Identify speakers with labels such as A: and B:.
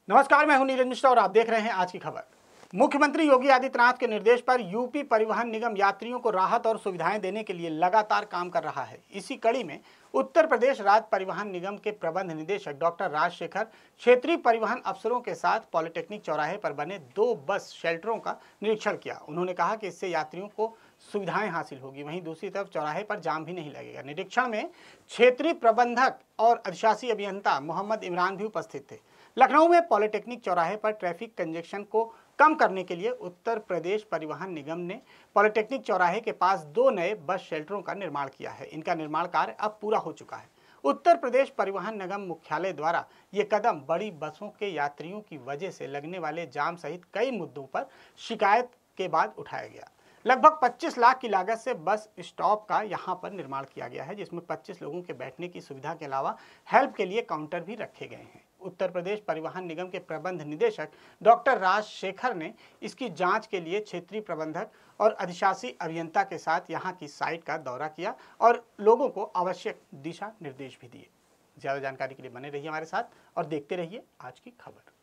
A: नमस्कार, मैं हूं नीरज मिश्रा और आप देख रहे हैं आज की खबर। मुख्यमंत्री योगी आदित्यनाथ के निर्देश पर यूपी परिवहन निगम यात्रियों को राहत और सुविधाएं देने के लिए लगातार काम कर रहा है। इसी कड़ी में उत्तर प्रदेश राज्य परिवहन निगम के प्रबंध निदेशक डॉक्टर राजशेखर क्षेत्रीय परिवहन अफसरों के साथ पॉलिटेक्निक चौराहे पर बने 2 बस शेल्टरों का निरीक्षण किया। उन्होंने कहा कि इससे यात्रियों को सुविधाएं हासिल होगी, वहीं दूसरी तरफ चौराहे पर जाम भी नहीं लगेगा। निरीक्षण में क्षेत्रीय प्रबंधक और अधिशासी अभियंता मोहम्मद इमरान भी उपस्थित थे। लखनऊ में पॉलिटेक्निक चौराहे पर ट्रैफिक कंजेक्शन को कम करने के लिए उत्तर प्रदेश परिवहन निगम ने पॉलिटेक्निक चौराहे के पास 2 नए बस शेल्टरों का निर्माण किया है। इनका निर्माण कार्य अब पूरा हो चुका है। उत्तर प्रदेश परिवहन निगम मुख्यालय द्वारा ये कदम बड़ी बसों के यात्रियों की वजह से लगने वाले जाम सहित कई मुद्दों पर शिकायत के बाद उठाया गया। लगभग 25 लाख की लागत से बस स्टॉप का यहां पर निर्माण किया गया है, जिसमें 25 लोगों के बैठने की सुविधा के अलावा हेल्प के लिए काउंटर भी रखे गए हैं। उत्तर प्रदेश परिवहन निगम के प्रबंध निदेशक डॉक्टर राजशेखर ने इसकी जांच के लिए क्षेत्रीय प्रबंधक और अधिशासी अभियंता के साथ यहां की साइट का दौरा किया और लोगों को आवश्यक दिशा निर्देश भी दिए। ज़्यादा जानकारी के लिए बने रहिए हमारे साथ और देखते रहिए आज की खबर।